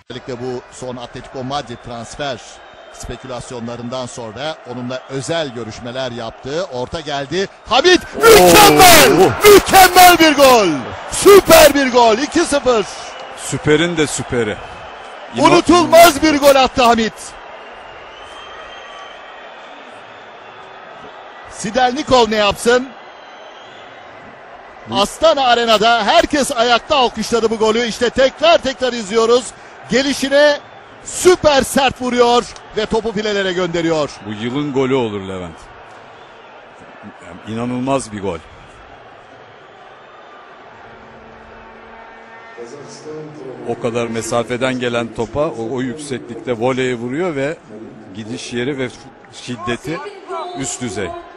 Özellikle bu son Atletico Madrid transfer spekülasyonlarından sonra onunla özel görüşmeler yaptı. Orta geldi. Hamit mükemmel! Mükemmel bir gol! Süper bir gol! 2-0. Süperin de süperi. Unutulmaz bir gol attı Hamit. Sidelnikov ne yapsın? Astana Arena'da herkes ayakta alkışladı bu golü. İşte tekrar izliyoruz. Gelişine süper sert vuruyor ve topu filelere gönderiyor. Bu yılın golü olur Levent. Yani inanılmaz bir gol. O kadar mesafeden gelen topa o yükseklikte voleye vuruyor ve gidiş yeri ve şiddeti üst düzey.